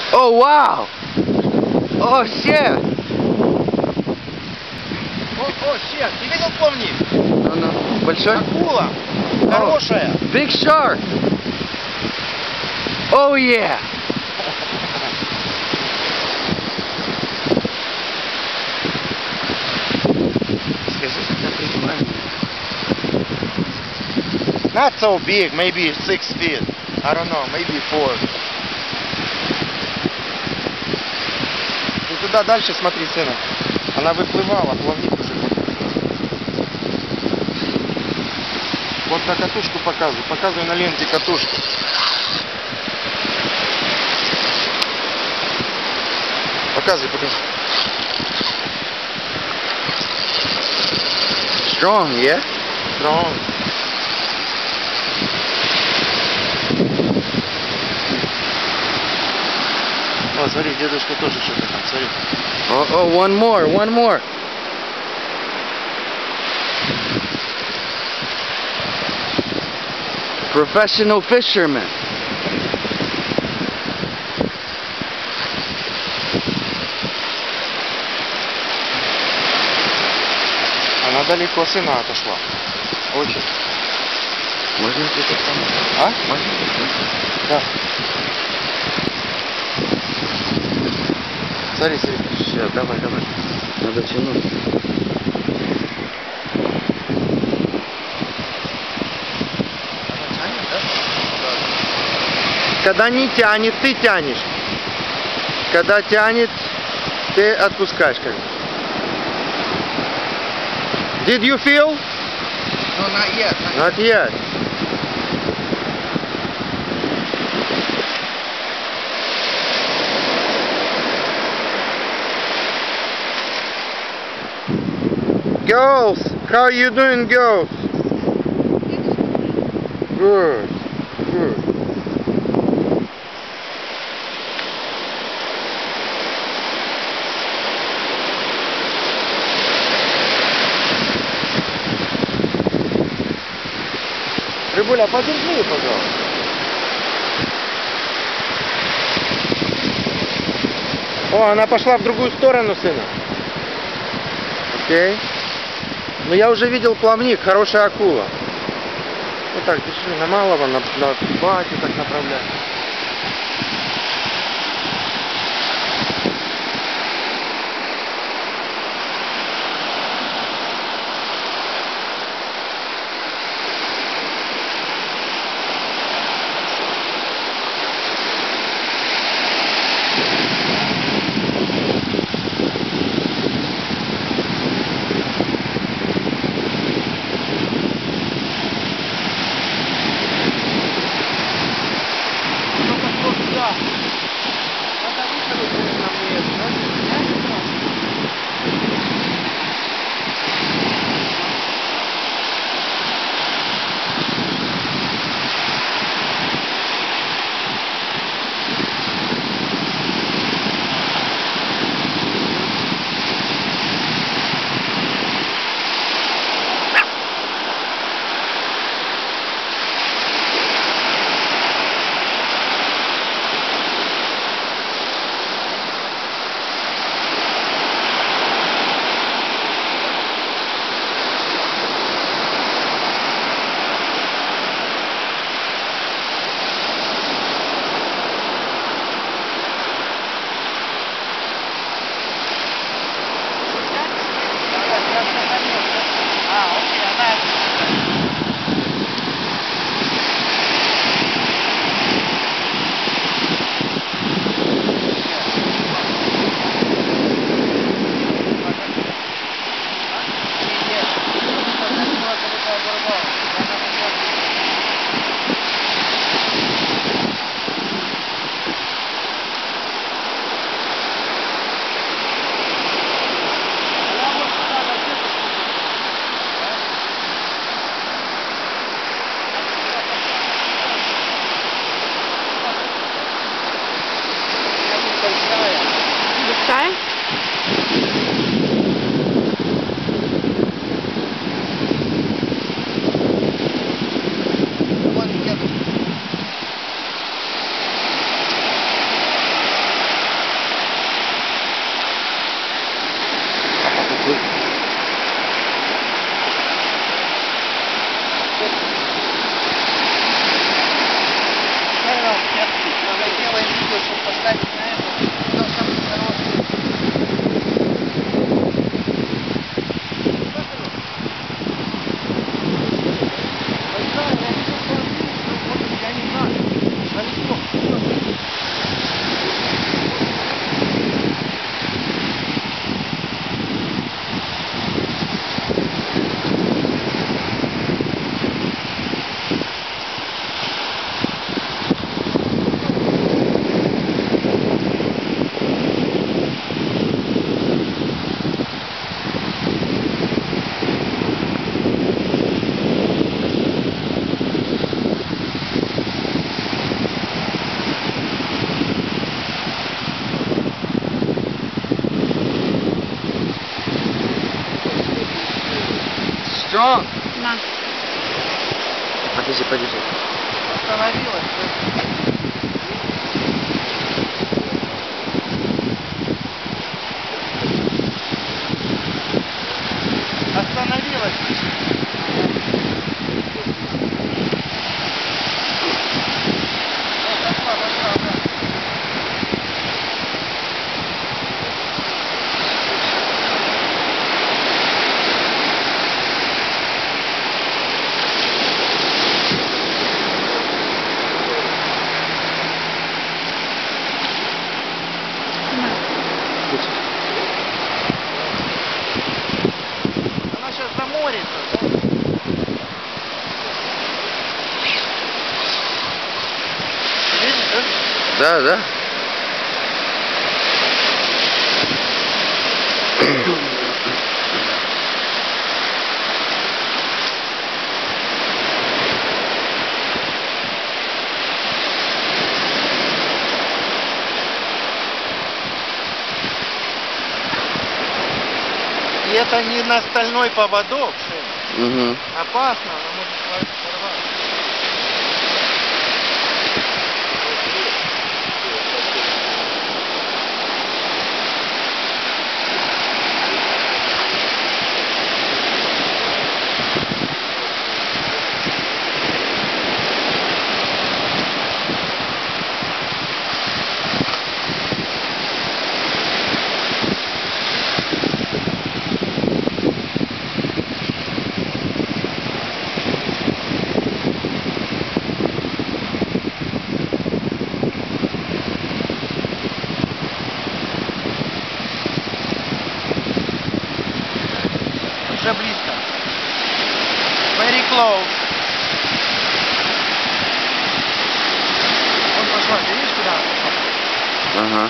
Oh wow! Oh shit! О, щет, ты видел плавник? Ну. Большой? Акула. Хорошая. Big shark! Oh yeah! Скажи, когда прибываем. Not so big, maybe 6 feet. I don't know, maybe 4. И туда дальше смотри, сына. Она выплывала, плавник уже подплывал. Вот на катушку показывай. Показывай на ленте катушку. Показывай, покажи. Strong, yeah? Strong. О, смотри, дедушка тоже что-то там, смотри. Oh, one more. Professional fisherman. Она далеко сына отошла. Очень. Можно где-то там? А? Можно? Да. Смотри. Все, давай. Надо тянуть. Она тянет, да? Когда не тянет, ты тянешь. Когда тянет, ты отпускаешь как бы. Did you feel? No, not yet. Not yet. Girls, how are you doing, girls? Good. Рыбуля, подержи ее, пожалуйста. О, она пошла в другую сторону, сына. Окей. Но я уже видел плавник, хорошая акула. Вот так, держи, на малого, на батю так направляй. Шо? На. Подержи, подержи. Остановилась. Остановилась. Пошла, пошла, да. Она сейчас заморится, да? Видишь, да? Да, да. И это не на стальной поводок, Шин. Угу. Опасно, она может порвать. Уже близко. Very close. Вон пошла, ты видишь, куда она пошла? Ага.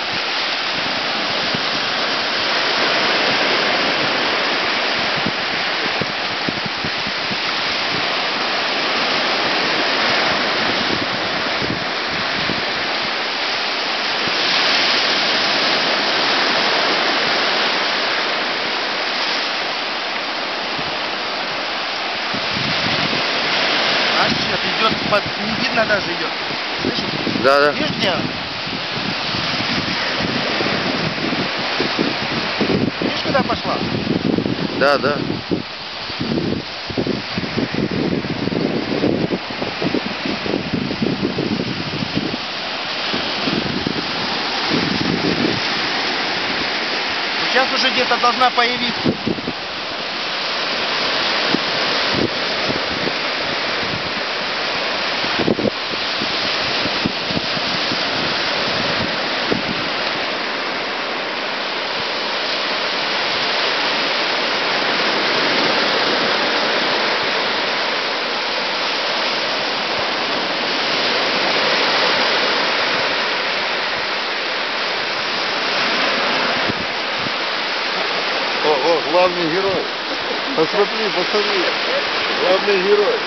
А нет, идет под... Не видно даже идет. Слышишь? Да, да. Видишь, где она? Видишь, куда пошла? Да, да. Сейчас уже где-то должна появиться. О, главный герой. Посмотри, посмотри. Главный герой.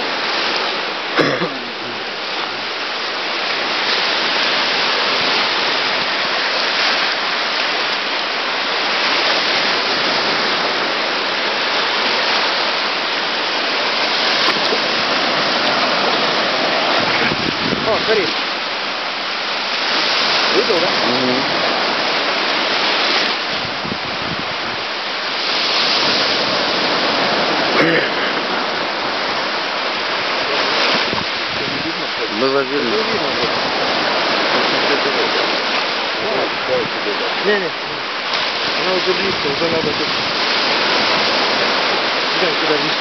О, смотри. Видел, да? Угу. Было видно. Не-не. Она уже близко, уже надо тут. Дай сюда близко.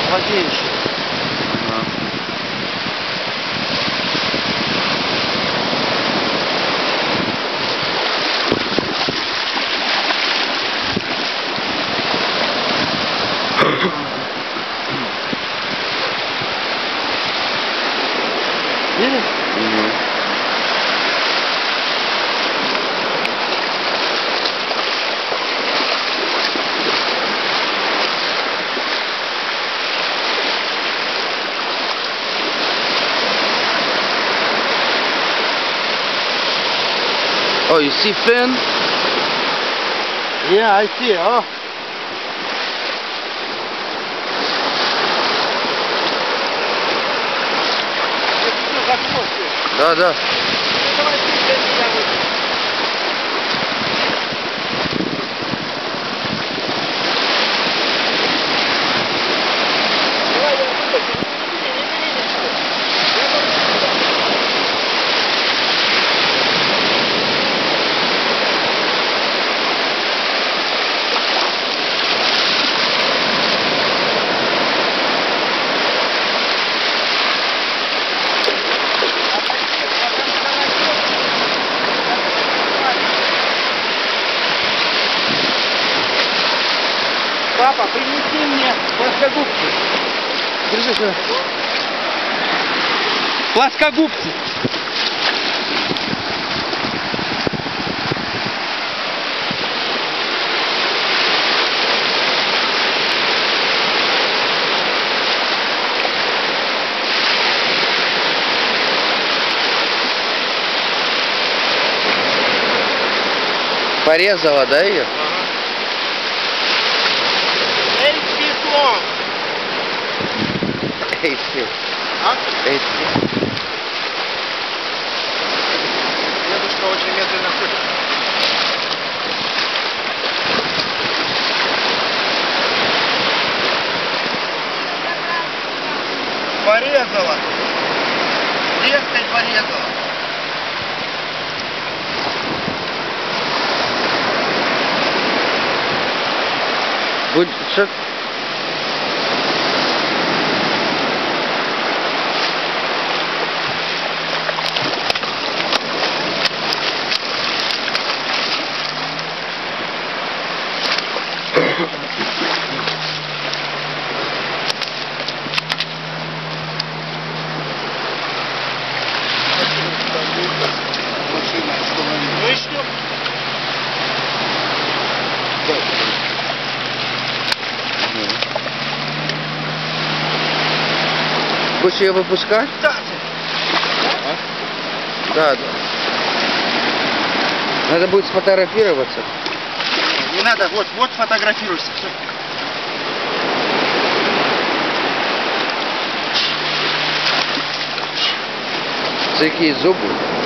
в воде еще. Видишь? Oh, you see fin? Yeah, I see. Oh. Да, да. Папа, принеси мне плоскогубцы. Держи сюда. Плоскогубцы. Порезала, да, ее? 8 feet long. 8 feet. А? 8 feet. Дедушка очень медленно ходит. Порезала. Резкой порезала. Будь, что? Ну и что? Будешь ее выпускать? Да. Да, да. Надо будет сфотографироваться. Не надо, вот фотографируйся. Всё. Какие зубы.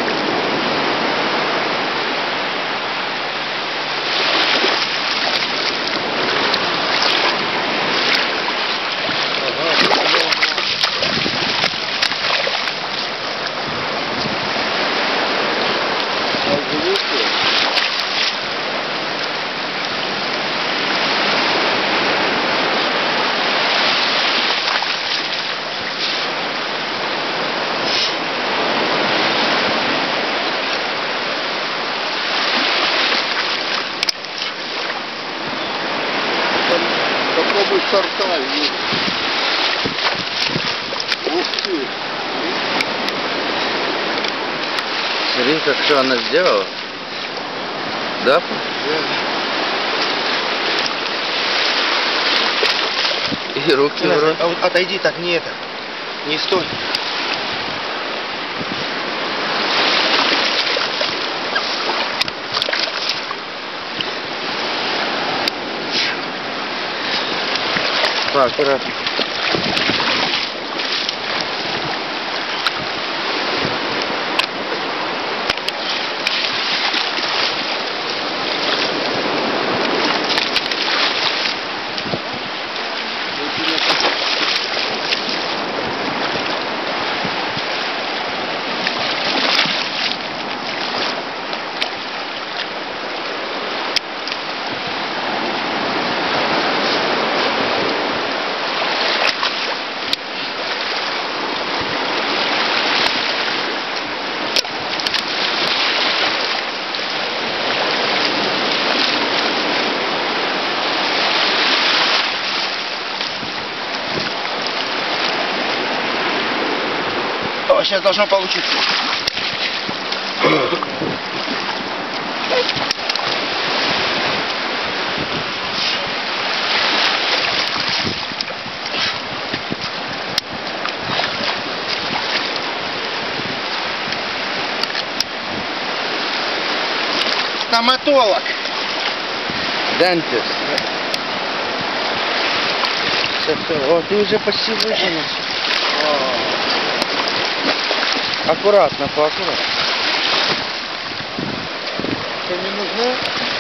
Попробуй сорта. Ух ты. Смотри, как все она сделала. Да? И руки вроде. А вот отойди так, не это. Не стой. Аккуратно. сейчас должно получиться. Стоматолог. Дентист. Все. О, ты уже почти вытянул. Аккуратно, поаккуратно. Что, не нужно?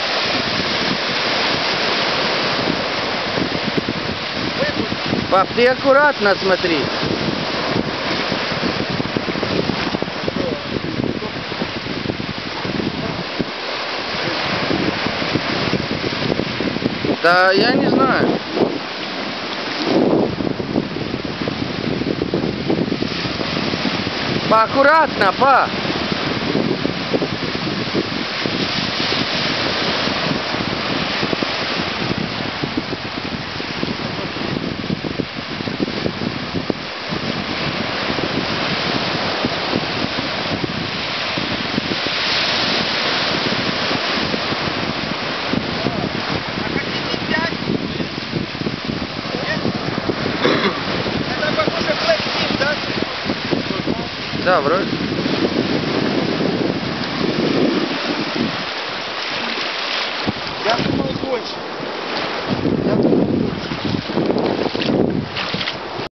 Пап, ты аккуратно смотри. Да, я не знаю. Аккуратно, па. Да, вроде. Я думал больше.